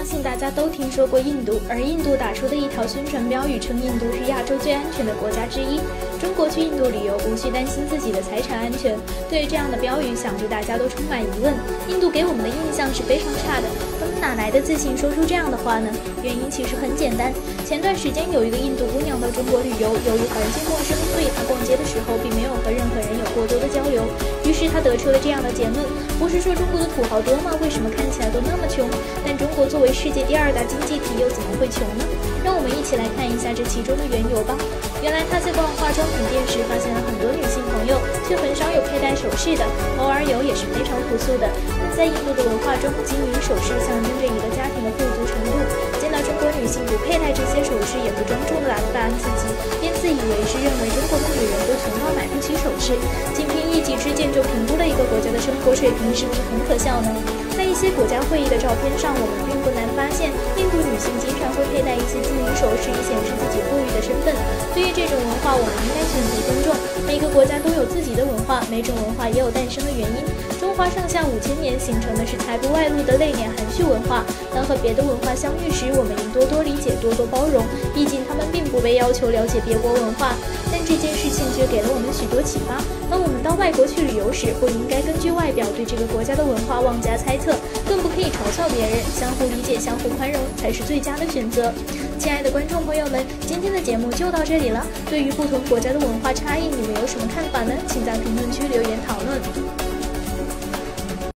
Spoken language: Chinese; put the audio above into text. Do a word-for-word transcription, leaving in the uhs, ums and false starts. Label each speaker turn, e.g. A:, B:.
A: 相信大家都听说过印度，而印度打出的一条宣传标语称印度是亚洲最安全的国家之一。中国去印度旅游无需担心自己的财产安全。对于这样的标语，想必大家都充满疑问。印度给我们的印象是非常差的，他们哪来的自信说出这样的话呢？原因其实很简单。前段时间有一个印度姑娘到中国旅游，由于环境陌生，所以她逛街的时候并没有和任何人有过多的交流。于是她得出了这样的结论：不是说中国的土豪多吗？为什么看起来都那么穷？但中国作为世界第二大经济体，又怎么会穷呢？让我们一起来看一下这其中的缘由吧。原来她在逛化妆品店时，发现了很多女性朋友，却很少有佩戴首饰的，偶尔有也是非常朴素的。在印度的文化中，金银首饰象征着一个家庭的富足程度。见到中国女性不佩戴这些首饰，也不庄重地打扮自己，便自以为是认为中国的女人都穷到买不起首饰。仅凭一己之见就评估了一个国家的生活水平，是不是很可笑呢？在一些国家会议的照片上，我们并不难发现，印度女性经常会佩戴一些金银首饰，以显示自己富裕的身份。对于这种文化，我们应该选择尊重。每个国家都有自己的文化，每种文化也有诞生的原因。中华上下五千年形成的是财不外露的内敛含蓄文化。当和别的文化相遇时，我们应多多理解，多多包容。毕竟他们并不被要求了解别国文化，但这件事情却给了我们许多启发。当我们到外国去旅游时，不应该根据外表对这个国家的文化妄加猜测，更不可以嘲笑别人。相互理解，相互宽容才是最佳的选择。亲爱的观众朋友们，今天的节目就到这里了。对于不同国家的文化差异，你们有什么看法呢？请在评论区留言讨论。